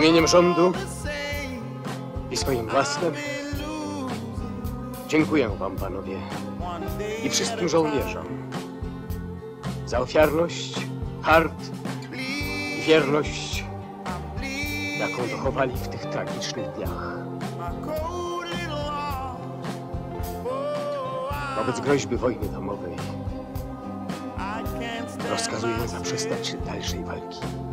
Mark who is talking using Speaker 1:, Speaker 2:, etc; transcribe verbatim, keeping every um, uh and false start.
Speaker 1: imieniem rządu i swoim własnym dziękuję wam, panowie, i wszystkim żołnierzom za ofiarność, hart i wierność, jaką dochowali w tych tragicznych dniach. Wobec groźby wojny domowej rozkazuję zaprzestać dalszej walki.